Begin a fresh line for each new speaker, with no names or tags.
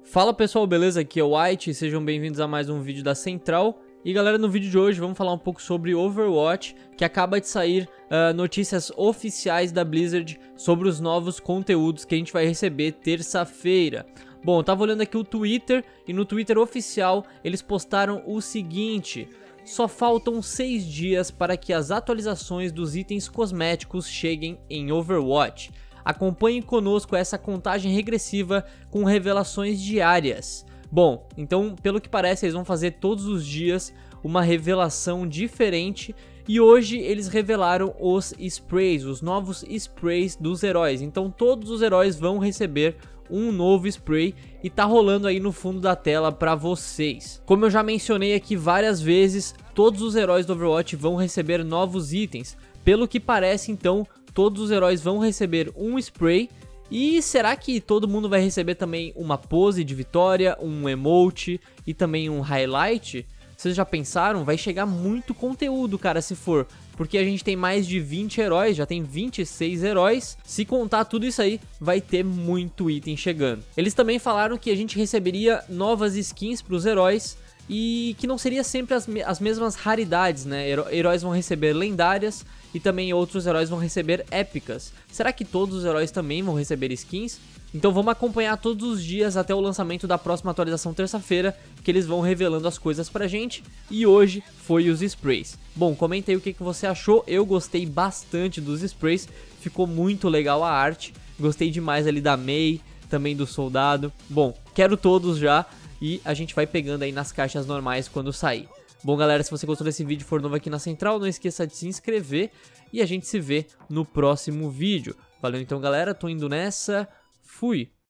Fala pessoal, beleza? Aqui é o White, sejam bem-vindos a mais um vídeo da Central. E galera, no vídeo de hoje vamos falar um pouco sobre Overwatch, que acaba de sair notícias oficiais da Blizzard sobre os novos conteúdos que a gente vai receber terça-feira. Bom, eu tava olhando aqui o Twitter e no Twitter oficial eles postaram o seguinte: só faltam 6 dias para que as atualizações dos itens cosméticos cheguem em Overwatch. Acompanhe conosco essa contagem regressiva com revelações diárias. Bom, então pelo que parece eles vão fazer todos os dias uma revelação diferente. E hoje eles revelaram os sprays, os novos sprays dos heróis. Então todos os heróis vão receber um novo spray e tá rolando aí no fundo da tela pra vocês. Como eu já mencionei aqui várias vezes, todos os heróis do Overwatch vão receber novos itens. Pelo que parece então, todos os heróis vão receber um spray. E será que todo mundo vai receber também uma pose de vitória, um emote e também um highlight? Vocês já pensaram? Vai chegar muito conteúdo, cara, se for. Porque a gente tem mais de 20 heróis, já tem 26 heróis. Se contar tudo isso aí, vai ter muito item chegando. Eles também falaram que a gente receberia novas skins para os heróis e que não seria sempre as mesmas raridades, né? Heróis vão receber lendárias e também outros heróis vão receber épicas. Será que todos os heróis também vão receber skins? Então vamos acompanhar todos os dias até o lançamento da próxima atualização terça-feira, que eles vão revelando as coisas pra gente. E hoje foi os sprays. Bom, comenta aí o que você achou. Eu gostei bastante dos sprays, ficou muito legal a arte. Gostei demais ali da Mei, também do soldado. Bom, quero todos já e a gente vai pegando aí nas caixas normais quando sair. Bom galera, se você gostou desse vídeo e for novo aqui na Central, não esqueça de se inscrever e a gente se vê no próximo vídeo. Valeu então galera, tô indo nessa, fui!